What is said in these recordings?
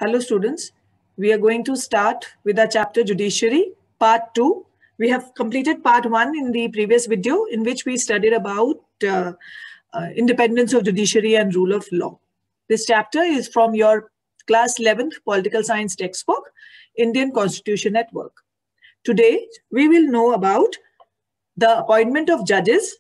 Hello students, we are going to start with our chapter Judiciary, part 2. We have completed part 1 in the previous video in which we studied about independence of judiciary and rule of law. This chapter is from your class 11th political science textbook, Indian Constitution at Work. Today, we will know about the appointment of judges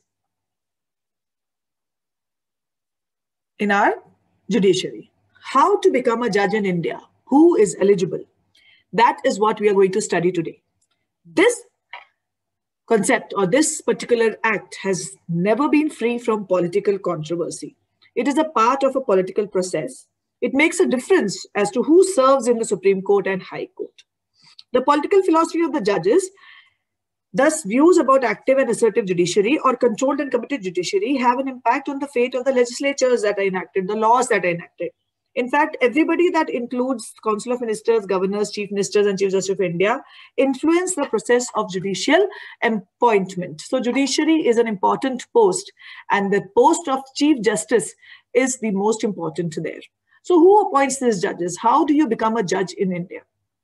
in our judiciary. How to become a judge in India? Who is eligible? That is what we are going to study today. This concept or this particular act has never been free from political controversy. It is a part of a political process. It makes a difference as to who serves in the Supreme Court and High Court. The political philosophy of the judges, thus views about active and assertive judiciary or controlled and committed judiciary, have an impact on the fate of the legislatures that are enacted, the laws that are enacted. In fact, everybody that includes Council of Ministers, Governors, Chief Ministers and Chief Justice of India influence the process of judicial appointment. So judiciary is an important post and the post of Chief Justice is the most important there. So who appoints these judges? How do you become a judge in India?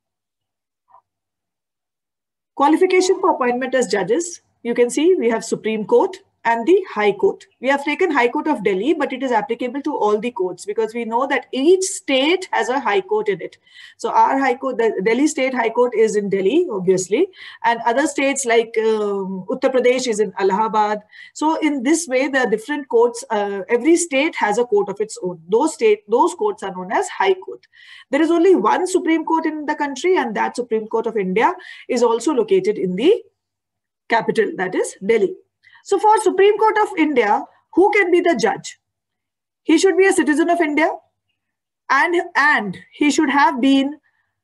Qualification for appointment as judges, you can see we have Supreme Court and the High Court. We have taken High Court of Delhi, but it is applicable to all the courts because we know that each state has a High Court in it. So our High Court, the Delhi State High Court is in Delhi, obviously, and other states like Uttar Pradesh is in Allahabad. So in this way, the different courts, every state has a court of its own. Those courts are known as High Court. There is only one Supreme Court in the country, and that Supreme Court of India is also located in the capital, that is Delhi. So for Supreme Court of India, who can be the judge? He should be a citizen of India and he should have been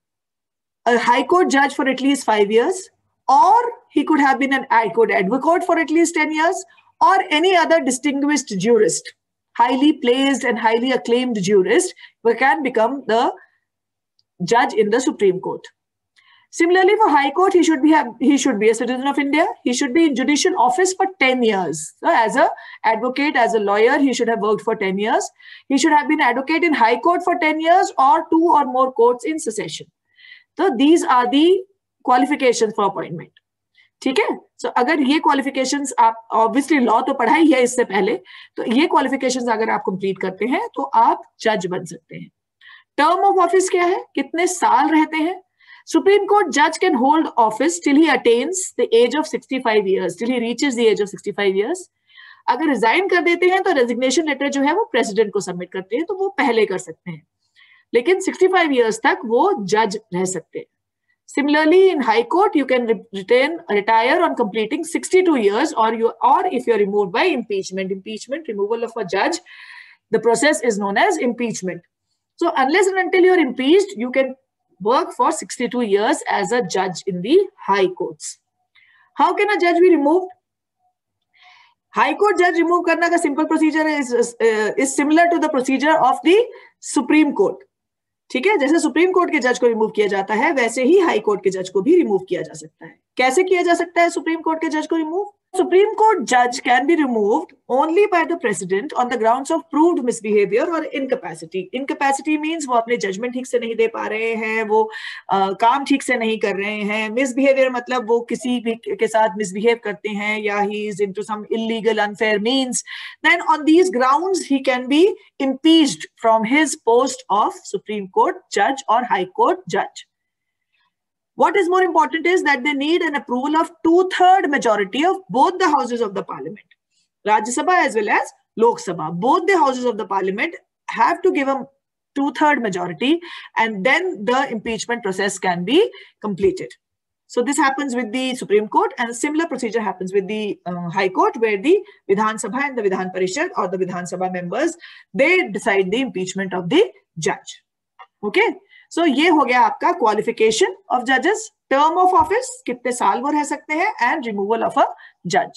a High Court judge for at least 5 years, or he could have been an High Court advocate for at least 10 years, or any other distinguished jurist, highly placed and highly acclaimed jurist who can become the judge in the Supreme Court. Similarly, for High Court, he should be a citizen of India. He should be in judicial office for 10 years. So as an advocate, as a lawyer, he should have worked for 10 years. He should have been advocate in High Court for 10 years or 2 or more courts in succession. So these are the qualifications for appointment. ठीक है? So अगर ये qualifications आप obviously law तो पढ़ा ही है इससे पहले, तो ये qualifications अगर आप complete करते हैं, तो आप judge बन सकते हैं. Term of office क्या है? कितने साल रहते हैं? Supreme Court judge can hold office till he attains the age of 65 years, till he reaches the age of 65 years. अगर resign कर देते हैं तो resignation letter जो है वो president को submit करते हैं, तो वो पहले कर सकते हैं. लेकिन 65 years तक वो judge रह सकते हैं. Similarly, in High Court, you can retire on completing 62 years, or if you're removed by impeachment. Impeachment, removal of a judge, the process is known as impeachment. So unless and until you're impeached, you can work for 62 years as a judge in the High Courts. How can a judge be removed? High Court judge remove karna ka simple procedure is similar to the procedure of the Supreme Court. ठीक है, जैसे supreme court के जज को remove किया जाता है, वैसे ही हाई कोर्ट के जज को भी रिमूव किया जा सकता है. कैसे किया जा सकता है सुप्रीम कोर्ट के जज को remove? Supreme Court judge can be removed only by the president on the grounds of proved misbehavior or incapacity. Incapacity means वो अपने judgment ठीक से नहीं दे पा रहे हैं, वो काम ठीक से नहीं कर रहे हैं. Misbehavior मतलब वो किसी भी के साथ misbehave करते हैं या he is into some illegal unfair means. Then on these grounds he can be impeached from his post of Supreme Court judge or High Court judge. What is more important is that they need an approval of 2/3 majority of both the houses of the parliament. Rajya Sabha as well as Lok Sabha. Both the houses of the parliament have to give a 2/3 majority, and then the impeachment process can be completed. So this happens with the Supreme Court, and a similar procedure happens with the High Court, where the Vidhan Sabha and the Vidhan Parishad or the Vidhan Sabha members, they decide the impeachment of the judge. Okay. So ये हो गया आपका qualification of judges, term of office, कितने साल वो रह सकते हैं, and removal of a judge.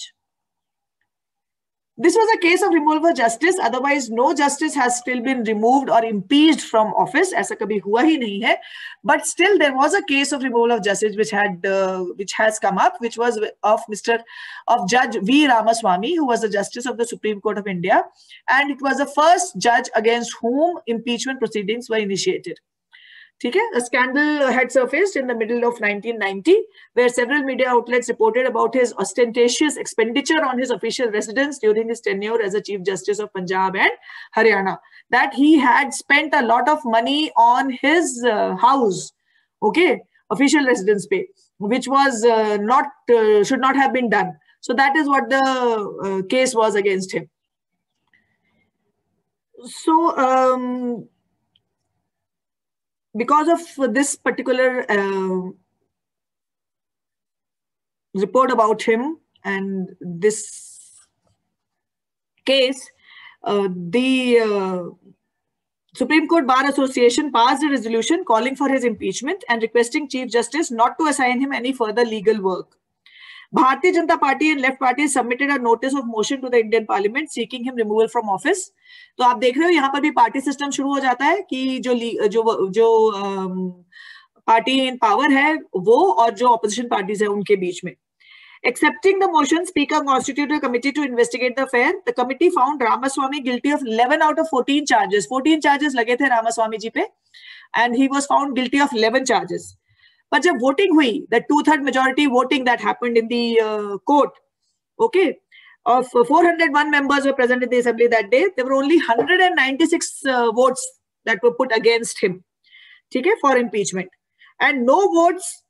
This was a case of removal of justice. Otherwise, no justice has still been removed or impeached from office. ऐसा कभी हुआ ही नहीं है. But still, there was a case of removal of justice which has come up, which was of Judge V. Ramaswamy, who was the Justice of the Supreme Court of India, and it was the first judge against whom impeachment proceedings were initiated. A scandal had surfaced in the middle of 1990, where several media outlets reported about his ostentatious expenditure on his official residence during his tenure as a Chief Justice of Punjab and Haryana. That he had spent a lot of money on his house, official residence pay, which was should not have been done. So that is what the case was against him. So because of this particular report about him and this case, the Supreme Court Bar Association passed a resolution calling for his impeachment and requesting Chief Justice not to assign him any further legal work. Bharatiya Janata Party and left parties submitted a notice of motion to the Indian Parliament seeking him removal from office. तो आप देख रहे हो यहाँ पर भी party system शुरू हो जाता है कि जो पार्टी इन पावर है वो और जो ऑपोजिशन पार्टीज है उनके बीच में. Accepting the motion, Speaker constituted a committee to investigate the affair. The committee found Ramaswamy guilty of 11 out of 14 charges. 14 charges लगे थे Ramaswamy जी पे, and he was found guilty of 11 charges. But जब voting हुई, the 2/3 majority voting that happened in the court, of 401 members were present in the assembly that day, there were only 196 votes that were put against him, for impeachment, and no votes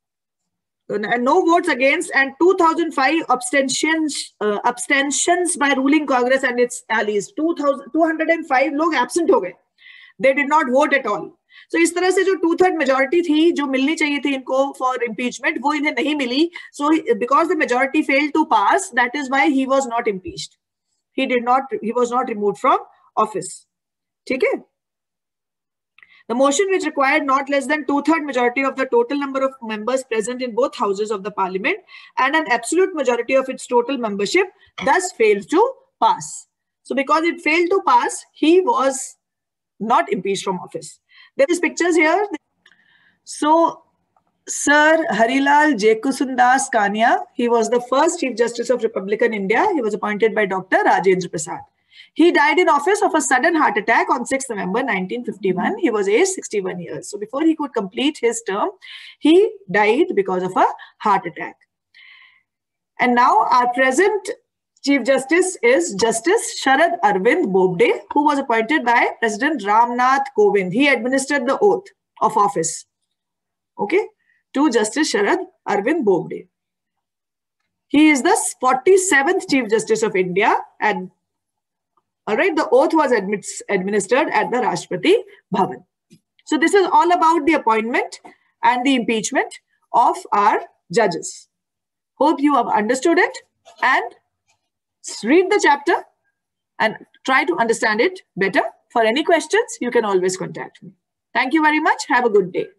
against, and 2005 abstentions by ruling Congress and its allies. 205 लोग absent हो गए. They did not vote at all. So इस तरह से जो 2/3 majority थी जो मिलनी चाहिए थी इनको for impeachment वो इन्हें नहीं मिली. So because the majority failed to pass, that is why he was not impeached. He was not removed from office. ठीक है? The motion, which required not less than 2/3 majority of the total number of members present in both houses of the parliament and an absolute majority of its total membership, thus failed to pass. So because it failed to pass, he was not impeached from office. There is pictures here. So Sir Harilal Jekusundas Kania, he was the first Chief Justice of Republican India. He was appointed by Dr. Rajendra Prasad. He died in office of a sudden heart attack on 6th November 1951. He was aged 61 years. So before he could complete his term, he died because of a heart attack. And now our present Chief Justice is Justice Sharad Arvind Bobde, who was appointed by President Ramnath Kovind. He administered the oath of office, to Justice Sharad Arvind Bobde. He is the 47th Chief Justice of India, and the oath was administered at the Rashtrapati Bhavan. So this is all about the appointment and the impeachment of our judges. Hope you have understood it, and read the chapter and try to understand it better. For any questions, you can always contact me. Thank you very much. Have a good day.